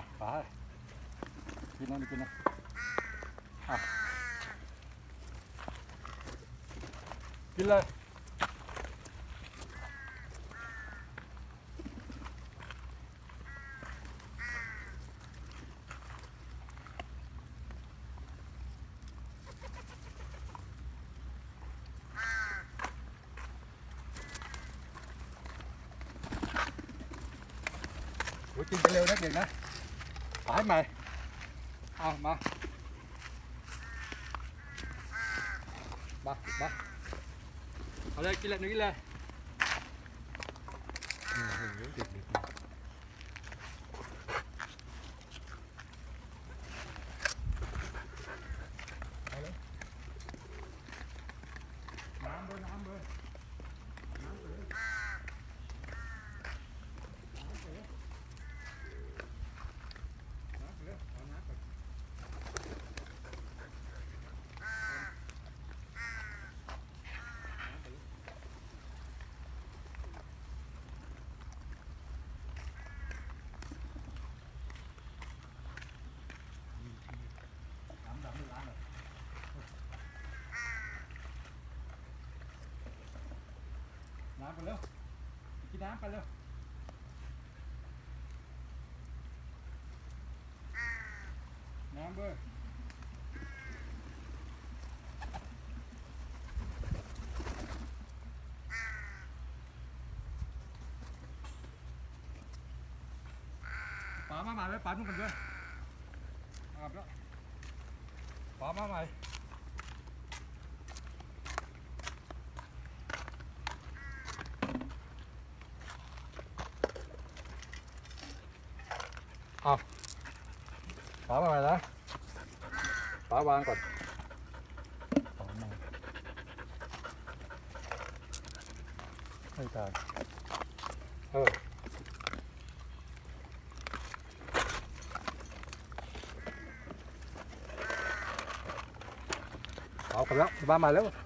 ไปกินนะไม่กินนะกินเลยกินกันเร็วนะเด็กนะหายใหม่เอามาเอาเลยกินเลยนึกเลยน้ำเบอร์น้ำไปเร็วกินน้ำไปเร็วน้ำเบอร์ป๋ามาใหม่ไหมป๋านุ่งกันด้วยอาบแล้วป๋ามาใหม่ป๋ามาใหม่นะป๋าวางก่อนไม่ตายเอากันแล้วบ้านมาแล้ว